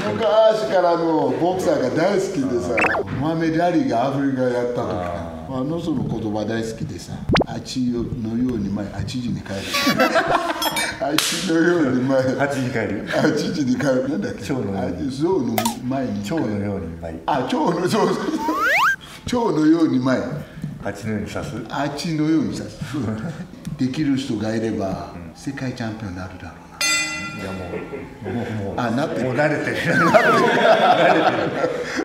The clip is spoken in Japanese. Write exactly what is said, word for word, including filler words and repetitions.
昔からのボクサーが大好きでさ、モハメド・アリがアフリカやった時あの人の言葉大好きでさ、あちのように前、あちじに帰る。あちのように前、 はちじに帰る。 あちじに帰る。なんだっけ？ 蝶のように。 象の前に。 蝶のように舞い。 あ、蝶の、そうそう。蝶のように前。 あちのように刺す。 あちのように刺す。できる人がいれば、世界チャンピオンになるだろうな。 いやもう、もう、もう、 あ、なってる。 もう慣れてる。慣れてる。